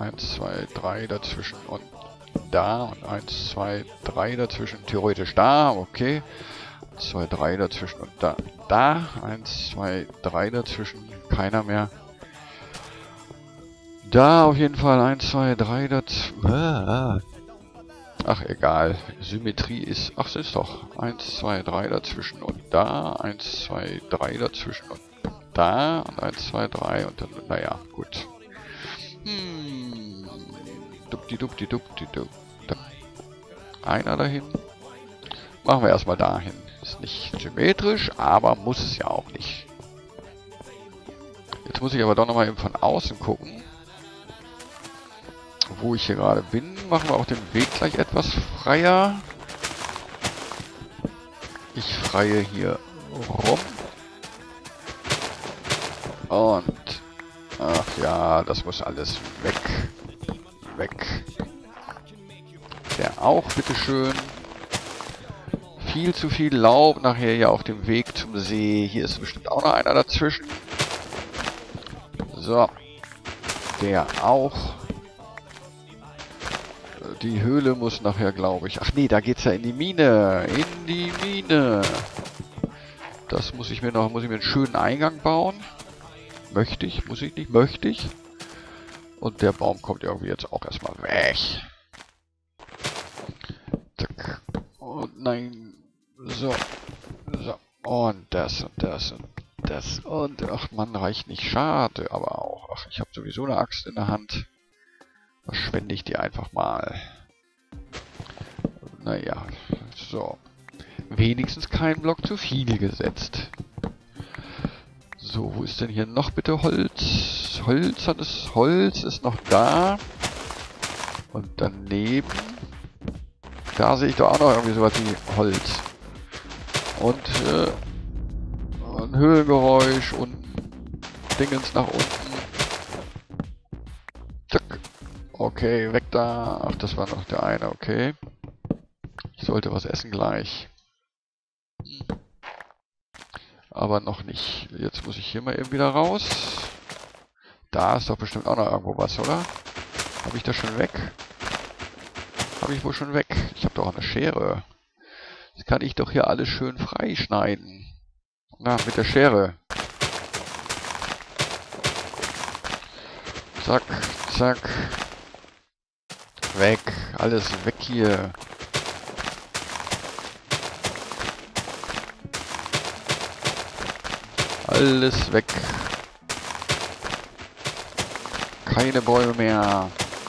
1, 2, 3 dazwischen und da. Und 1, 2, 3 dazwischen. Theoretisch da, okay. 1, 2, 3 dazwischen und da. Da. 1, 2, 3 dazwischen. Keiner mehr. Da auf jeden Fall 1, 2, 3 dazwischen. Ach, egal. Symmetrie ist... Ach, es ist doch. 1, 2, 3 dazwischen und da. 1, 2, 3 dazwischen und da. Und 1, 2, 3 und dann... Naja, gut. Dupdi-dupdi-dupdi-dup. Einer dahin. Machen wir erstmal dahin. Ist nicht symmetrisch, aber muss es ja auch nicht. Jetzt muss ich aber doch nochmal eben von außen gucken, wo ich hier gerade bin. Machen wir auch den Weg gleich etwas freier. Ich freie hier rum. Und... Ach ja, das muss alles weg. Weg. Der auch, bitteschön. Viel zu viel Laub nachher hier auf dem Weg zum See. Hier ist bestimmt auch noch einer dazwischen. So. Der auch. Die Höhle muss nachher, glaube ich... Ach nee, da geht's ja in die Mine. In die Mine. Das muss ich mir noch... Muss ich mir einen schönen Eingang bauen. Möchte ich? Muss ich nicht? Möchte ich? Und der Baum kommt irgendwie jetzt auch erstmal weg. Zack. Und nein. So. So. Und das und das und das. Und ach man, reicht nicht. Schade, aber auch. Ach, ich habe sowieso eine Axt in der Hand. Verschwende ich die einfach mal. Naja. So. Wenigstens kein Block zu viel gesetzt. So, wo ist denn hier noch bitte Holz? Holz ist noch da. Und daneben... Da sehe ich doch auch noch irgendwie sowas wie Holz. Und ein Höhlengeräusch und Dingens nach unten. Zack. Okay, weg da. Ach, das war noch der eine, okay. Ich sollte was essen gleich. Aber noch nicht. Jetzt muss ich hier mal eben wieder raus. Da ist doch bestimmt auch noch irgendwo was, oder? Habe ich das schon weg? Habe ich wohl schon weg. Ich habe doch auch eine Schere. Jetzt kann ich doch hier alles schön freischneiden. Na, mit der Schere. Zack, zack. Weg. Alles weg hier. Alles weg. Keine Bäume mehr.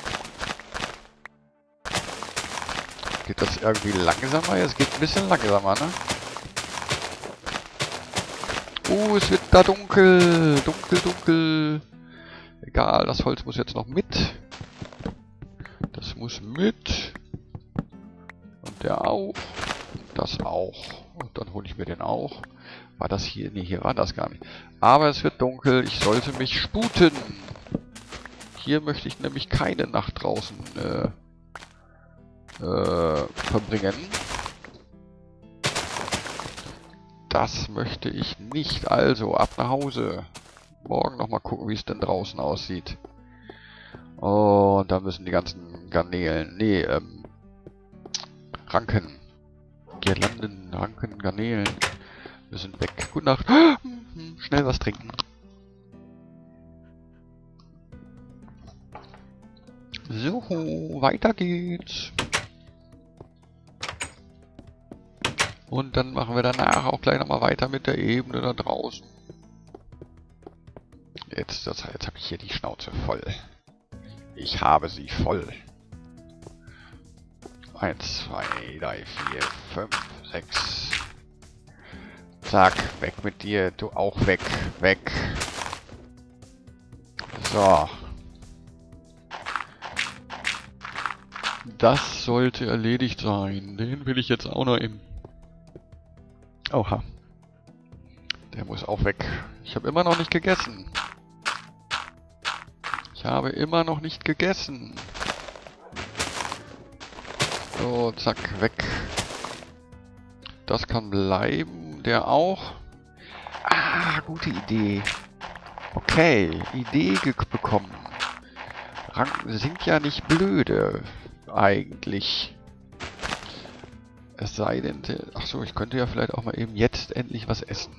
Geht das irgendwie langsamer? Es geht ein bisschen langsamer, ne? Es wird da dunkel. Dunkel, dunkel. Egal, das Holz muss jetzt noch mit. Das muss mit. Und der auch. Das auch. Und dann hole ich mir den auch. War das hier? Ne, hier war das gar nicht. Aber es wird dunkel. Ich sollte mich sputen. Hier möchte ich nämlich keine Nacht draußen verbringen. Das möchte ich nicht. Also, ab nach Hause. Morgen nochmal gucken, wie es denn draußen aussieht. Und da müssen die ganzen Garnelen... Nee, Ranken. Girlanden, Ranken, Garnelen müssen weg. Gute Nacht. Schnell was trinken. So, weiter geht's. Und dann machen wir danach auch gleich nochmal weiter mit der Ebene da draußen. Jetzt habe ich hier die Schnauze voll. Ich habe sie voll. 1, 2, 3, 4, 5, 6. Zack, weg mit dir. Du auch weg. Weg. So. Das sollte erledigt sein. Den will ich jetzt auch noch in... Oha. Der muss auch weg. Ich habe immer noch nicht gegessen. Ich habe immer noch nicht gegessen. So, zack, weg. Das kann bleiben. Der auch. Ah, gute Idee. Okay, Idee bekommen. Ranken sind ja nicht blöde, eigentlich. Es sei denn, ach so, ich könnte ja vielleicht auch mal eben jetzt endlich was essen.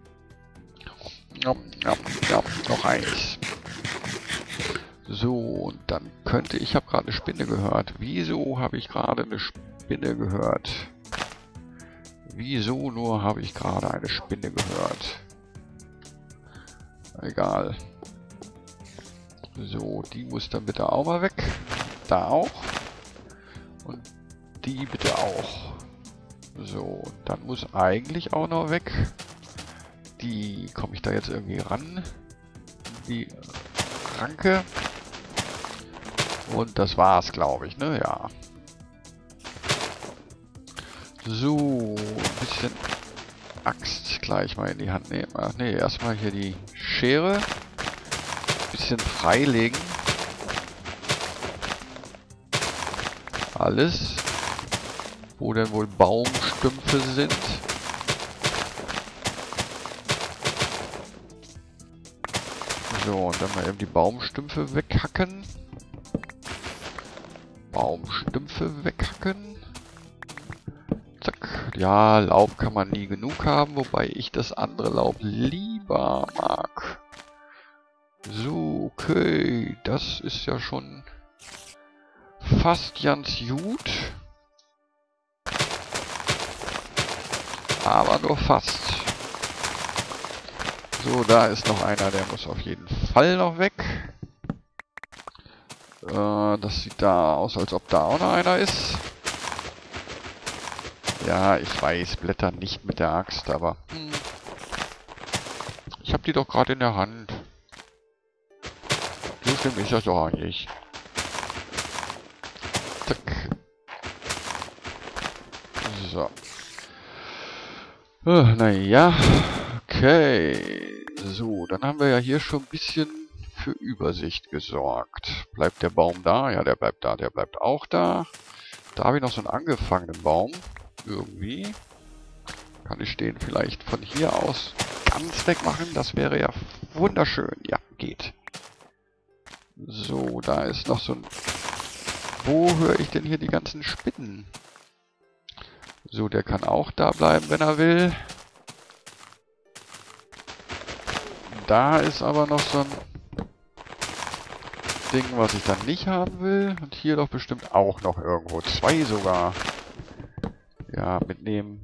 Noch eins. So, und dann könnte ich habe gerade eine Spinne gehört. Wieso habe ich gerade eine Spinne gehört? Wieso nur habe ich gerade eine Spinne gehört? Egal. So, die muss dann bitte auch mal weg. Da auch. Und die bitte auch. So, und dann muss eigentlich auch noch weg. Die, komme ich da jetzt irgendwie ran? Die Ranke. Und das war's, glaube ich, ne? Ja. So, ein bisschen Axt gleich mal in die Hand nehmen. Ach nee, erstmal hier die Schere. Ein bisschen freilegen. Alles. Wo denn wohl Baumstümpfe sind. So, und dann mal eben die Baumstümpfe weghacken. Baumstümpfe weghacken. Zack. Ja, Laub kann man nie genug haben, wobei ich das andere Laub lieber mag. So, okay. Das ist ja schon fast ganz gut. Aber nur fast. So, da ist noch einer, der muss auf jeden Fall noch weg. Das sieht da aus, als ob da auch noch einer ist. Ja, ich weiß, Blätter nicht mit der Axt, aber... Ich habe die doch gerade in der Hand. So schlimm ist das doch eigentlich. Zack. So. Naja. Okay. So, dann haben wir ja hier schon ein bisschen für Übersicht gesorgt. Bleibt der Baum da? Ja, der bleibt da. Der bleibt auch da. Da habe ich noch so einen angefangenen Baum. Irgendwie. Kann ich den vielleicht von hier aus ganz weg machen? Das wäre ja wunderschön. Ja, geht. So, da ist noch so ein... Wo höre ich denn hier die ganzen Spinnen? So, der kann auch da bleiben, wenn er will. Da ist aber noch so ein Ding, was ich dann nicht haben will. Und hier doch bestimmt auch noch irgendwo. 2 sogar. Ja, mitnehmen.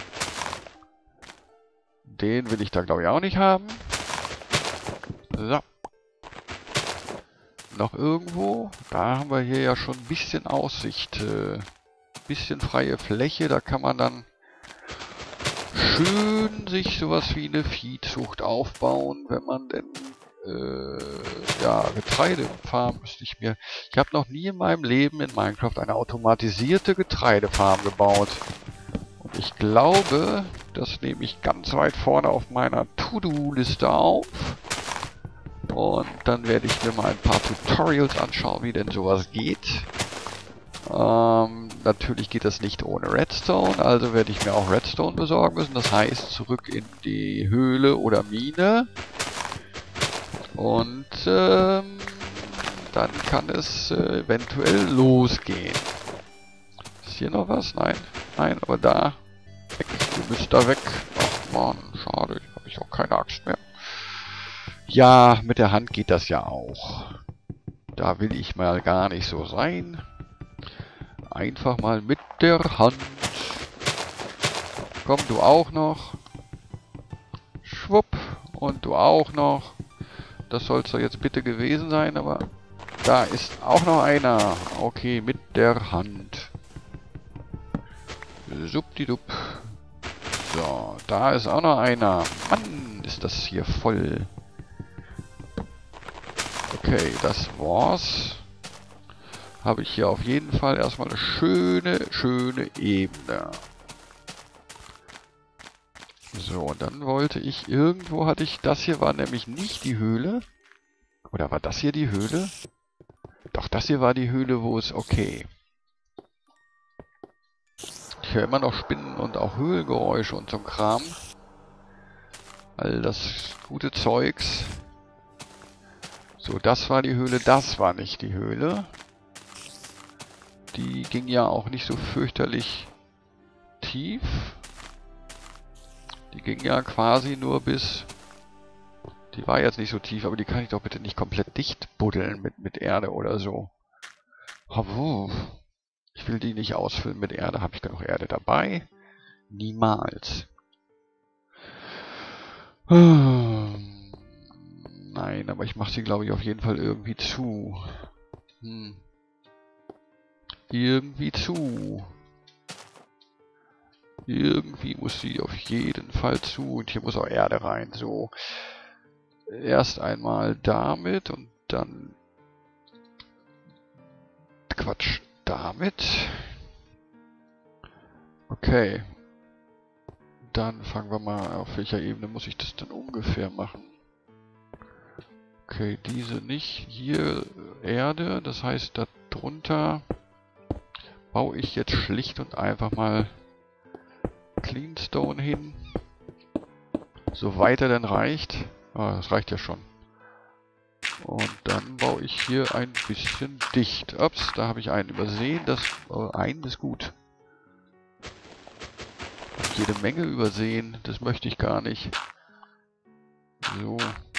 Den will ich da, glaube ich, auch nicht haben. So. Noch irgendwo. Da haben wir hier ja schon ein bisschen Aussicht. Bisschen freie Fläche. Da kann man dann schön sich sowas wie eine Viehzucht aufbauen, wenn man denn ja, Getreidefarm müsste ich mir... Ich habe noch nie in meinem Leben in Minecraft eine automatisierte Getreidefarm gebaut. Und ich glaube, das nehme ich ganz weit vorne auf meiner To-Do-Liste auf. Und dann werde ich mir mal ein paar Tutorials anschauen, wie denn sowas geht. Natürlich geht das nicht ohne Redstone, also werde ich mir auch Redstone besorgen müssen. Das heißt, zurück in die Höhle oder Mine. Und dann kann es eventuell losgehen. Ist hier noch was? Nein. Nein, aber da. Weg. Du bist da weg. Ach man, schade. Ich habe auch keine Axt mehr. Ja, mit der Hand geht das ja auch. Da will ich mal gar nicht so sein. Einfach mal mit der Hand. Komm, du auch noch. Schwupp. Und du auch noch. Das soll es doch jetzt bitte gewesen sein, aber da ist auch noch einer. Okay, mit der Hand. Suppdidupp. So, da ist auch noch einer. Mann, ist das hier voll. Okay, das war's. Habe ich hier auf jeden Fall erstmal eine schöne Ebene. So, und dann wollte ich, irgendwo hatte ich, das hier war nämlich nicht die Höhle. Oder war das hier die Höhle? Doch, das hier war die Höhle, wo es, okay. Ich höre immer noch Spinnen und auch Höhlengeräusche und so ein Kram. All das gute Zeugs. So, das war die Höhle, das war nicht die Höhle. Die ging ja auch nicht so fürchterlich tief. Die ging ja quasi nur bis... Die war jetzt nicht so tief, aber die kann ich doch bitte nicht komplett dicht buddeln mit Erde oder so. Ich will die nicht ausfüllen mit Erde. Habe ich genug Erde dabei? Niemals. Nein, aber ich mache sie, glaube ich, auf jeden Fall irgendwie zu. Irgendwie zu. Irgendwie muss sie auf jeden Fall zu. Und hier muss auch Erde rein. So. Erst einmal damit und dann... Quatsch. Damit. Okay. Dann fangen wir mal, auf welcher Ebene muss ich das denn ungefähr machen? Okay, diese nicht. Hier Erde, das heißt, darunter baue ich jetzt schlicht und einfach mal Cleanstone hin. Soweit er denn reicht. Ah, das reicht ja schon. Und dann baue ich hier ein bisschen dicht. Ups, da habe ich einen übersehen. Einen ist gut. Jede Menge übersehen. Das möchte ich gar nicht. So.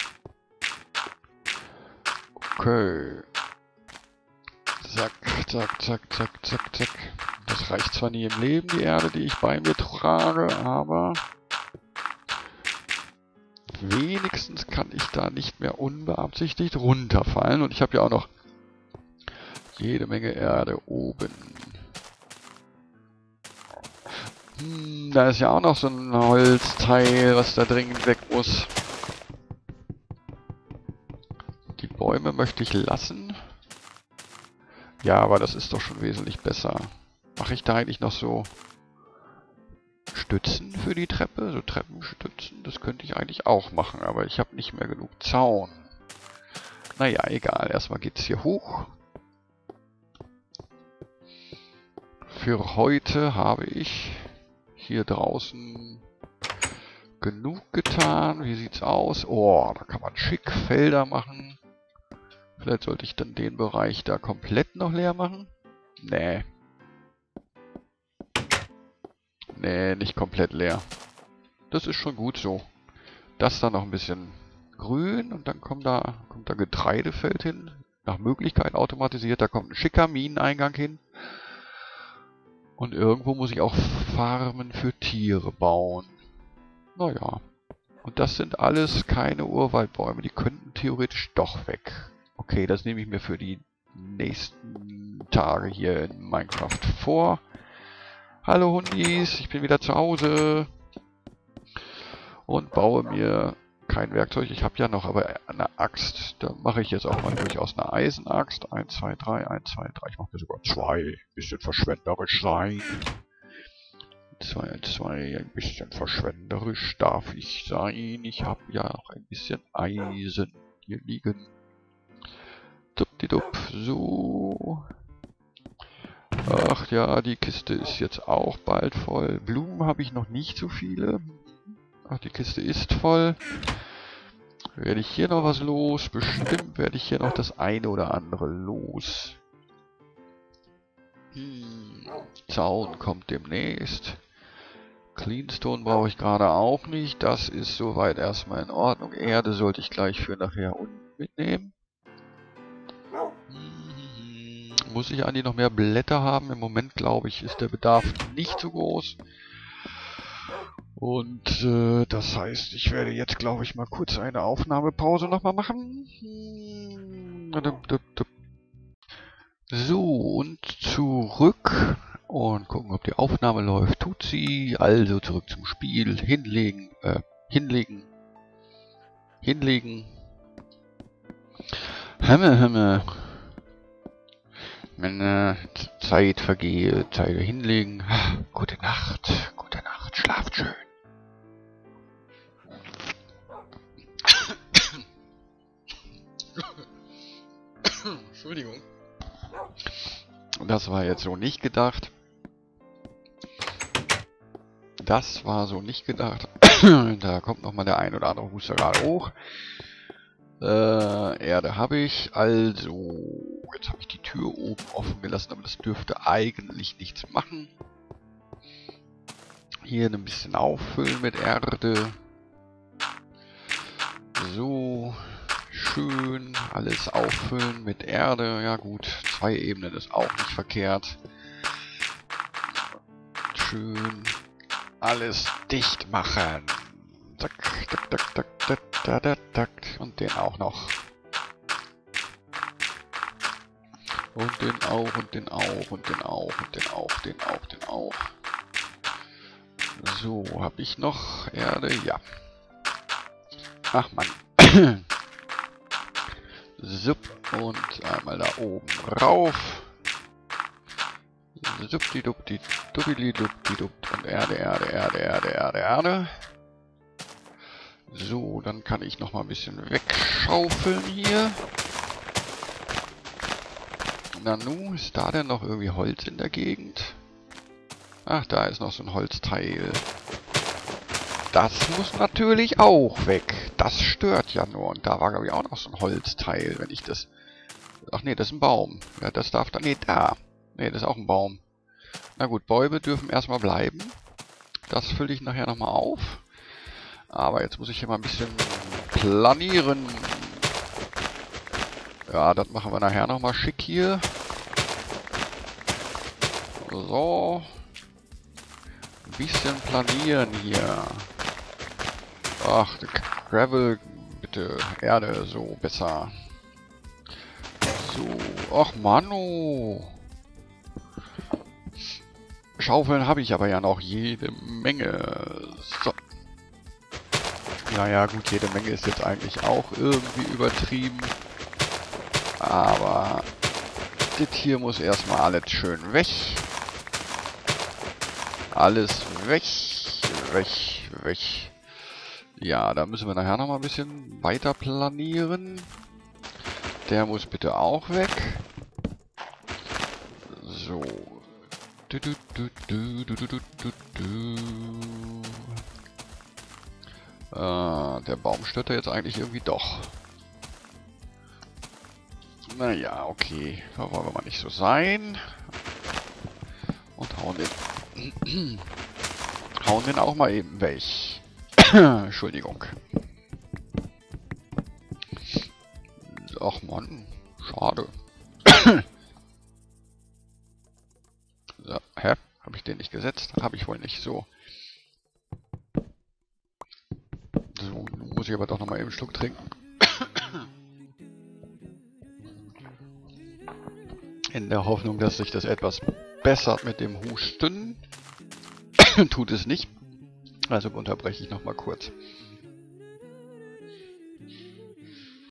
Okay. Zack, zack, zack, zack, zack, zack. Das reicht zwar nie im Leben, die Erde, die ich bei mir trage, aber wenigstens kann ich da nicht mehr unbeabsichtigt runterfallen. Und ich habe ja auch noch jede Menge Erde oben. Da ist ja auch noch so ein Holzteil, was da dringend weg muss. Die Bäume möchte ich lassen. Ja, aber das ist doch schon wesentlich besser. Mache ich da eigentlich noch so Stützen für die Treppe? So Treppenstützen? Das könnte ich eigentlich auch machen, aber ich habe nicht mehr genug Zaun. Naja, egal. Erstmal geht es hier hoch. Für heute habe ich hier draußen genug getan. Wie sieht's aus? Oh, da kann man schick Felder machen. Vielleicht sollte ich dann den Bereich da komplett noch leer machen. Nee. Nee, nicht komplett leer. Das ist schon gut so. Das dann noch ein bisschen grün und dann kommt da Getreidefeld hin. Nach Möglichkeit automatisiert. Da kommt ein schicker Mineneingang hin. Und irgendwo muss ich auch Farmen für Tiere bauen. Naja. Und das sind alles keine Urwaldbäume. Die könnten theoretisch doch weg. Okay, das nehme ich mir für die nächsten Tage hier in Minecraft vor. Hallo Hundis, ich bin wieder zu Hause. Und baue mir kein Werkzeug. Ich habe ja noch aber eine Axt. Da mache ich jetzt auch mal durchaus eine Eisenaxt. 1, 2, 3, 1, 2, 3. Ich mache mir sogar 2. Bisschen verschwenderisch sein. 2, 2, ein bisschen verschwenderisch darf ich sein. Ich habe ja noch ein bisschen Eisen hier liegen. Dupdidup, so. Ach ja, die Kiste ist jetzt auch bald voll. Blumen habe ich noch nicht so viele. Ach, die Kiste ist voll. Werde ich hier noch was los? Bestimmt werde ich hier noch das eine oder andere los. Zaun kommt demnächst. Cleanstone brauche ich gerade auch nicht. Das ist soweit erstmal in Ordnung. Erde sollte ich gleich für nachher unten mitnehmen. Muss ich eigentlich noch mehr Blätter haben? Im Moment, glaube ich, ist der Bedarf nicht so groß. Und das heißt, ich werde jetzt, glaube ich, mal kurz eine Aufnahmepause nochmal machen. So, und zurück. Und gucken, ob die Aufnahme läuft. Tut sie. Also zurück zum Spiel. Hinlegen. Hinlegen. Hämme. Meine Zeit vergehe. Zeit hinlegen. Gute Nacht. Gute Nacht. Schlaft schön. Entschuldigung. Das war jetzt so nicht gedacht. Das war so nicht gedacht. Da kommt nochmal der ein oder andere Huster gerade hoch. Erde habe ich. Also, jetzt habe ich die Tür oben offen gelassen, aber das dürfte eigentlich nichts machen. Hier ein bisschen auffüllen mit Erde. So, schön alles auffüllen mit Erde. Ja gut, 2 Ebenen ist auch nicht verkehrt. Schön alles dicht machen. Zack, zack, zack, zack, zack, zack, zack, zack. Und den auch noch. Und den auch, und den auch, und den auch, und den auch, den auch, den auch. So, habe ich noch Erde? Ja. Ach man. Sup. Und einmal da oben rauf. Suppdi-dupdi, duppidi-dupdi-dupp. Und Erde, Erde, Erde, Erde, Erde, Erde. So, dann kann ich noch mal ein bisschen wegschaufeln hier. Nanu, ist da denn noch irgendwie Holz in der Gegend? Ach, da ist noch so ein Holzteil. Das muss natürlich auch weg. Das stört ja nur. Und da war, glaube ich, auch noch so ein Holzteil, wenn ich das... Ach nee, das ist ein Baum. Ja, das darf da... Nee, da. Nee, das ist auch ein Baum. Na gut, Bäume dürfen erstmal bleiben. Das fülle ich nachher nochmal auf. Aber jetzt muss ich hier mal ein bisschen planieren. Ja, das machen wir nachher nochmal schick hier. So. Ein bisschen planieren hier. Ach, Gravel, bitte. Erde, so besser. So. Ach, Manu. Schaufeln habe ich aber ja noch jede Menge. So. Naja, gut, jede Menge ist jetzt eigentlich auch irgendwie übertrieben. Aber das hier muss erstmal alles schön weg. Alles weg, weg, weg. Ja, da müssen wir nachher noch mal ein bisschen weiter planieren. Der muss bitte auch weg. So. Der Baum stört da jetzt eigentlich irgendwie doch. Naja, okay. Da wollen wir mal nicht so sein. Und hauen den auch mal eben weg. Entschuldigung. Ach Mann, schade. So, hä? Habe ich den nicht gesetzt? Habe ich wohl nicht. So. So, muss ich aber doch nochmal eben einen Schluck trinken. In der Hoffnung, dass sich das etwas bessert mit dem Husten. Tut es nicht. Also unterbreche ich nochmal kurz.